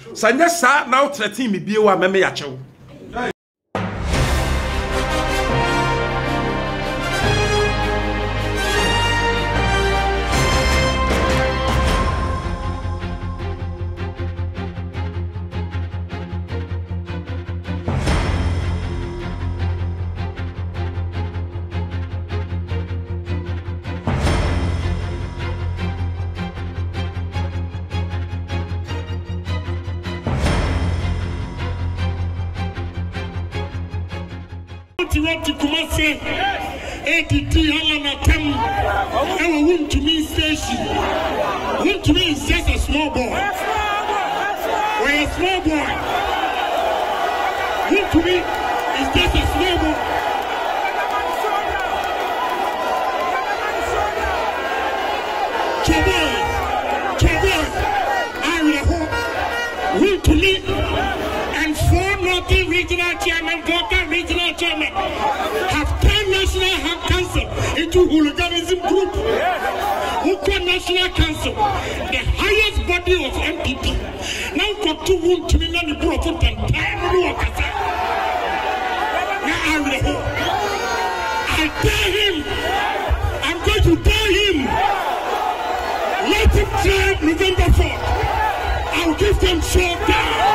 Sanya sa now 13 me bie wa meme ya chew. To Kumasi, ATT Halanatem, our Wontumi station. Wontumi is just a small boy. We're a small boy. Wontumi is just a small boy. Chaboy, I will hope Wontumi and 4 Northern Regional Chairman, Volta Regional Chairman, have turned National Health Council into hooliganism group. Who National Council, the highest body of MPP. Now got to Wontumi and the Prophet and time to work. Now I dare him. I'm going to dare him. Let him try November 4th. I'll give them showdown.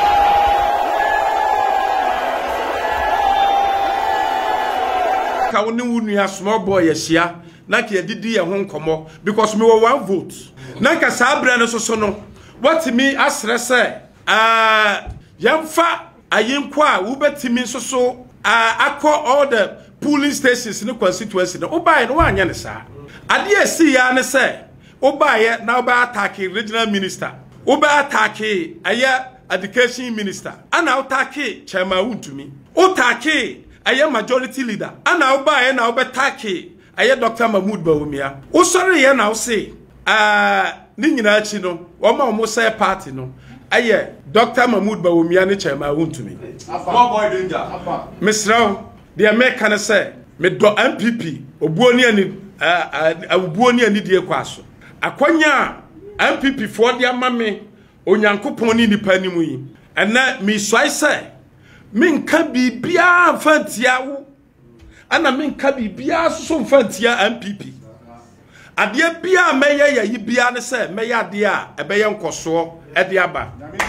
Woni wunu small boy yeshia na ka yedidi ye ho nkomo because me were 1 vote na ka sabre no so no what me asre se yemfa ayenkwa a wo betimi so akọ all the polling stations in the constituency no obaye no anya ne sa ade esi ya ne se obaye na oba attack regional minister oba attack aye education minister ana attack chairman Wontumi attack aye majority leader ana obaye na obetake aye Dr. Mahmoud Bawumia o sori ye na o say ni nyina achi no o ma o say party no aye Dr. Mahmoud Bawumia ne chairman Wontumi small boy danger misraw de America na say me do MPP obuoni ani obuoni ani die kwaso akwanya MPP for de amame onyankopon ni nipa ni mu yi ena mi swai say minka bibia fantia wo ana minka bibia so fantia MPP ade bia meye yayi bia ne se meye ade a ebeye nkoso e de aba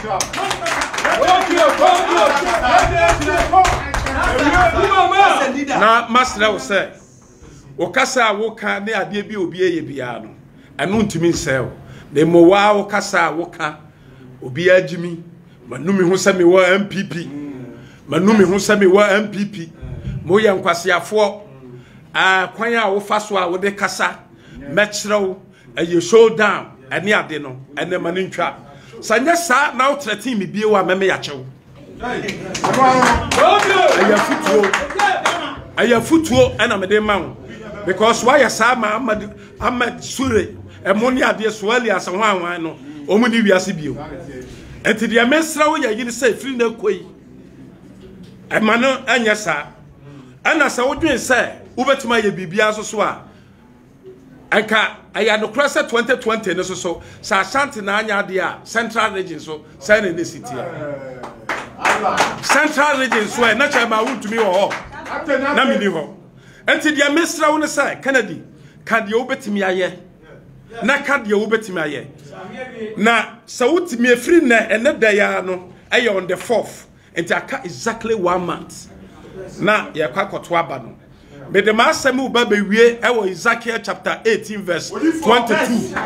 na masra wo se wo kasa wo ka ne ade bia obi eye bia no anu ntimi nsel na mo wa wo kasa wo ka obi agimi manumi ho se me wo MPP manumi ho se me wa MPP mo ye nkwasiafo kwan a wo fa so a wo de kasa mechrew aye showdown ani ade no ene mane ntwa sanya sa na wo 13 me bie wa meme ya chew aya futuo ena me de man because why ya sa ma Ahmad Sure e mo ni ade so ali asa hwan no o mu ni wiase bio enti de mesra wo ya yini say free na koi emano anya sa ana sa wodwen say ubetima ye bibia so a anka aya no cross 2020 no so sa Ashanti na anya de a central region so say na city central region so na chama Wontumi wo ho na mini ho enti dia mesra wo no say Kennedy kan de ubetimi aye na kan de ubetimi aye na sa wotimi afri na ene da ya no aye on the 4th and aka exactly 1 month. Na ya kwa koto aba no. Me de masem u ba bewie e wo Ezekiel chapter 18 verse 22.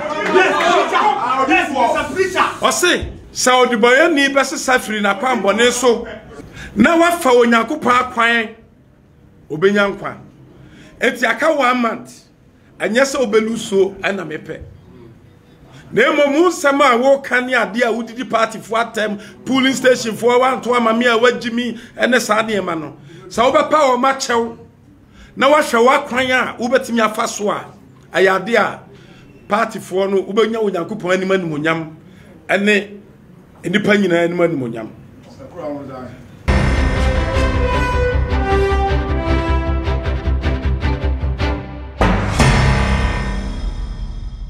O say sa odiboye ni bese safiri na kwan bone so. Na wafa onyankopon akwan obenya nkwa. Enti aka 1 month. Anya se obeluso ana mepe. Nemo munsama a wo kan ya de a wudidi party for atem polling station for one to amame a wagimi ene sa de ma no sa wo bepa wo ma chew na wa hwe wa kwan a wo betimi afa so a ayade a party for no wo benya onyankopon animanimunyam ene enipa nyina animanimunyam